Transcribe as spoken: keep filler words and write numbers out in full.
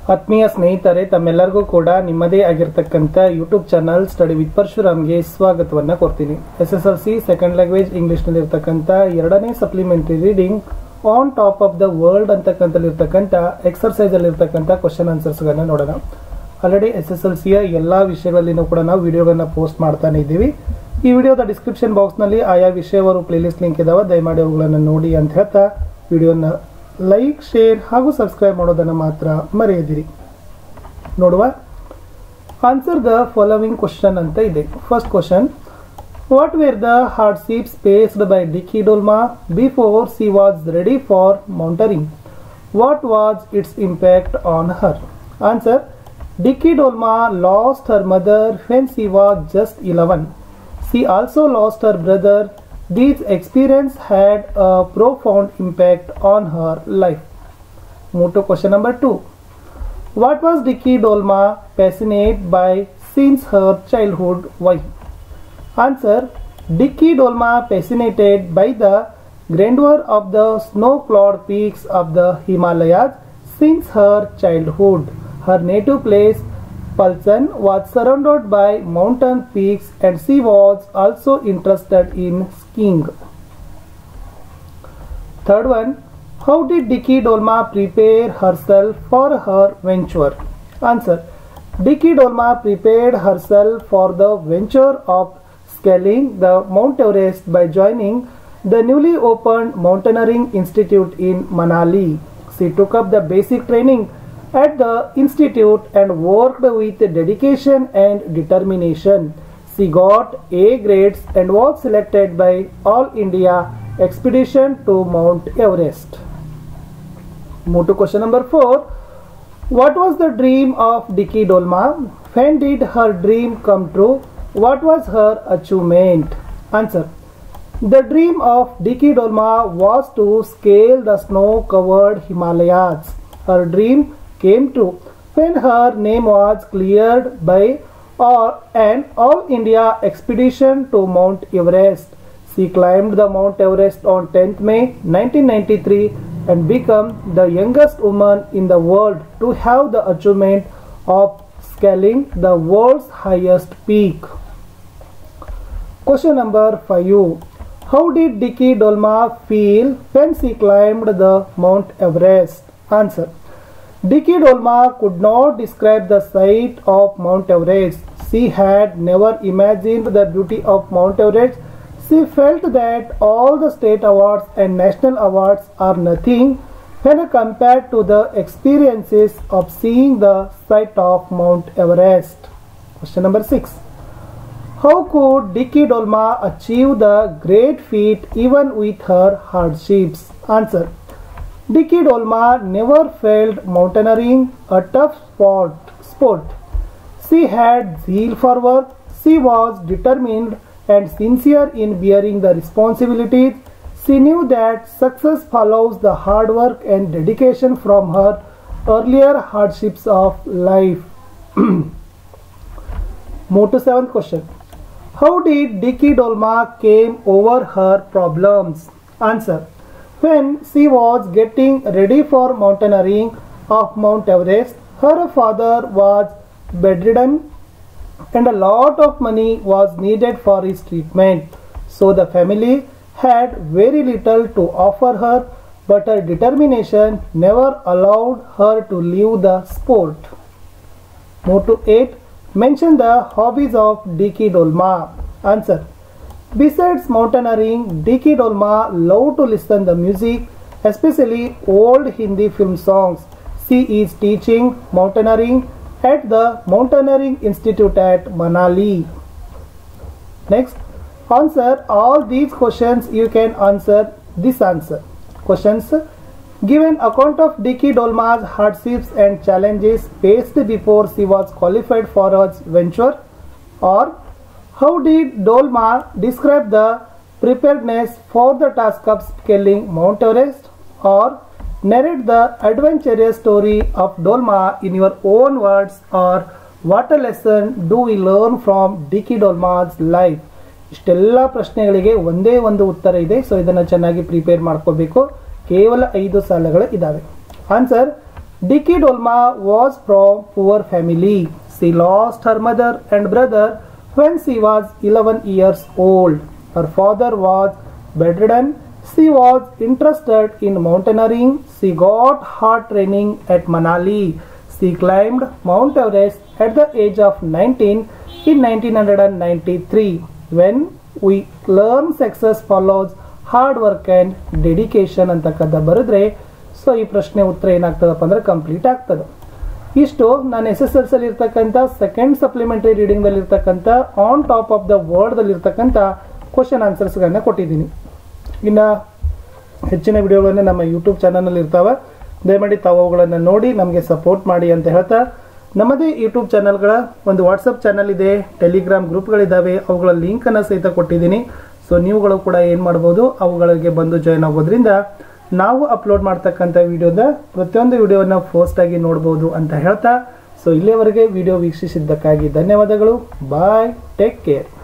ಆತ್ಮೀಯ ಸ್ನೇಹಿತರೆ, ತಮ್ಮೆಲ್ಲರಿಗೂ ಕೂಡ ನಿಮ್ಮದೇ ಆಗಿರತಕ್ಕಂತ ಯೂಟ್ಯೂಬ್ ಚಾನಲ್ ಸ್ಟಡಿ ವಿತ್ ಪರಶುರಾಮ್ಗೆ ಸ್ವಾಗತವನ್ನ ಕೋರ್ತೀನಿ. S S L C second language English ನಲ್ಲಿ ಇರತಕ್ಕಂತ ಎರಡನೇ supplementary reading on top of the world ಅಂತಕ್ಕಂತಲ್ಲಿರ್ತಕ್ಕಂಥ ಎಕ್ಸರ್ಸೈಸ್ ಅಲ್ಲಿ ಇರ್ತಕ್ಕಂಥ ಕ್ವಶನ್ ಆನ್ಸರ್ಸ್ ಗಳನ್ನ ನೋಡೋಣ. ಆಲ್ರೆಡಿ ಎಸ್ ಎಸ್ ಎಲ್ ಸಿಯ ಎಲ್ಲಾ ವಿಷಯಗಳಲ್ಲಿನೂ ಕೂಡ ನಾವು ವಿಡಿಯೋಗಳನ್ನ ಪೋಸ್ಟ್ ಮಾಡ್ತಾನೆ ಇದ್ದೀವಿ. ಈ ವಿಡಿಯೋದ ಡಿಸ್ಕ್ರಿಪ್ಷನ್ ಬಾಕ್ಸ್ ನಲ್ಲಿ ಆಯಾ ವಿಷಯವರು ಪ್ಲೇಲಿಸ್ಟ್ ಲಿಂಕ್ ಇದಾವೆ, ದಯಮಾಡಿ ಅವುಗಳನ್ನು ನೋಡಿ ಅಂತ ಹೇಳ್ತಾ ವಿಡಿಯೋನ ಲೈಕ್, ಶೇರ್ ಹಾಗೂ ಸಬ್ಸ್ಕ್ರೈಬ್ ಮಾಡೋದನ್ನು ಮಾತ್ರ ಮರೆಯದಿರಿ. ನೋಡುವ, ಆನ್ಸರ್ ದ ಫಾಲೋವಿಂಗ್ ಕ್ವಶನ್ ಅಂತ ಇದೆ. First question, what were the hardships faced by Dicky Dolma before she was ready for mountaineering? What was its impact on her? Answer, Dicky Dolma lost her mother when she was just eleven. She also lost her brother. These experiences had a profound impact on her life. Move to question number two. What was Dicky Dolma passionate by since her childhood? Why? Answer, Dicky Dolma passionated by the grandeur of the snow-clad peaks of the Himalayas since her childhood. Her native place, Palsan, was surrounded by mountain peaks and she was also interested in skiing. Third one, how did Dicky Dolma prepare herself for her venture? Answer, Dicky Dolma prepared herself for the venture of scaling the Mount Everest by joining the newly opened Mountaineering Institute in Manali. She took up the basic training at the institute and worked with dedication and determination. She got A grades and was selected by All India Expedition to Mount Everest. Move to question number four. What was the dream of Dicky Dolma? When did her dream come true? What was her achievement? Answer, the dream of Dicky Dolma was to scale the snow-covered Himalayas. Her dream came true when her name was cleared by or an All India Expedition to Mount Everest. She climbed the Mount Everest on tenth May nineteen ninety-three and became the youngest woman in the world to have the achievement of scaling the world's highest peak. Question number five. How did Dicky Dolma feel when she climbed the Mount Everest? Answer, Dicky Dolma could not describe the sight of Mount Everest. She had never imagined the beauty of Mount Everest. She felt that all the state awards and national awards are nothing when compared to the experiences of seeing the sight of Mount Everest. Question number six. How could Dicky Dolma achieve the great feat even with her hardships? Answer, Dicky Dolma never failed mountaineering, a tough sport. sport. She had zeal for work. She was determined and sincere in bearing the responsibilities. She knew that success follows the hard work and dedication from her earlier hardships of life. Move to seventh question. How did Dicky Dolma came over her problems? Answer, when she was getting ready for mountaineering of Mount Everest, her father was bedridden and a lot of money was needed for his treatment. So the family had very little to offer her, but her determination never allowed her to leave the sport. Move to eight. Mention the hobbies of Dicky Dolma. Answer, besides mountaineering, Dicky Dolma loved to listen to music, especially old Hindi film songs. She is teaching mountaineering at the Mountaineering Institute at Manali. Next, answer all these questions. You can answer this answer. Questions: give an account of Dicky Dolma's hardships and challenges faced before she was qualified for her venture. Or, how did Dolma describe the preparedness for the task of scaling Mount Everest? Or, narrate the adventurous story of Dolma in your own words. Or, what a lesson do we learn from Dicky Dolma's life? ಇಷ್ಟೆಲ್ಲ ಪ್ರಶ್ನೆಗಳಿಗೆ ಒಂದೇ ಒಂದು ಉತ್ತರ ಇದೆ. So ಇದನ್ನು ಚೆನ್ನಾಗಿ prepare ಮಾಡ್ಕೋಬೇಕು. ಕೇವಲ ಐದು ಸಾಲುಗಳು ಇದ್ದಾವೆ. Answer, Dicky Dolma was from poor family. She lost her mother and brother when she was eleven years old. Her father was bedridden. She was interested in mountaineering. She got hard training at Manali. She climbed Mount Everest at the age of nineteen in nineteen ninety-three. When we learn success follows hard work and dedication ಅಂತಕ್ಕಂಥ ಬರೆದ್ರೆ so ಈ ಪ್ರಶ್ನೆ ಉತ್ತರ ಏನಾಗ್ತದಪ್ಪ ಅಂದ್ರೆ complete ಆಗ್ತದೆ. ಇಷ್ಟು ನಾನು S S L C ಅಲ್ಲಿ ಇರ್ತಕ್ಕಂಥ ಸೆಕೆಂಡ್ ಸಪ್ಲಿಮೆಂಟರಿ ರೀಡಿಂಗ್ ದಲ್ಲಿ ಇರ್ತಕ್ಕಂಥ on top of the world ದಲ್ಲಿ ಇರ್ತಕ್ಕಂಥ ಕ್ವಶನ್ ಆನ್ಸರ್ಸ್ ಗಳನ್ನ ಕೊಟ್ಟಿದ್ದೀನಿ. ಇನ್ನ ಹೆಚ್ಚಿನ ವಿಡಿಯೋಗಳನ್ನ ನಮ್ಮ ಯೂಟ್ಯೂಬ್ ಚಾನಲ್ ನಲ್ಲಿ ಇರ್ತಾವೆ, ದಯಮಾಡಿ ತಾವು ಅವುಗಳನ್ನ ನೋಡಿ ನಮಗೆ ಸಪೋರ್ಟ್ ಮಾಡಿ ಅಂತ ಹೇಳ್ತಾ, ನಮ್ಮದೇ ಯೂಟ್ಯೂಬ್ ಚಾನಲ್ಗಳ ಒಂದು ವಾಟ್ಸಪ್ ಚಾನಲ್ ಇದೆ, ಟೆಲಿಗ್ರಾಮ್ ಗ್ರೂಪ್ಗಳಿದ್ದಾವೆ, ಅವುಗಳ ಲಿಂಕ್ ಅನ್ನ ಸಹಿತ ಕೊಟ್ಟಿದ್ದೀನಿ. ಸೊ ನೀವುಗಳು ಕೂಡ ಏನು ಮಾಡಬಹುದು, ಅವುಗಳಿಗೆ ಬಂದು ಜಾಯ್ನ್ ಆಗೋದ್ರಿಂದ ನಾವು ಅಪ್ಲೋಡ್ ಮಾಡ್ತಕ್ಕಂಥ ವಿಡಿಯೋದ ಪ್ರತಿಯೊಂದು ವಿಡಿಯೋನ ಫಸ್ಟ್ ಆಗಿ ನೋಡಬಹುದು ಅಂತ ಹೇಳ್ತಾ, ಸೊ ಇಲ್ಲಿಯವರೆಗೆ ವಿಡಿಯೋ ವೀಕ್ಷಿಸಿದ್ದಕ್ಕಾಗಿ ಧನ್ಯವಾದಗಳು. Bye, take care.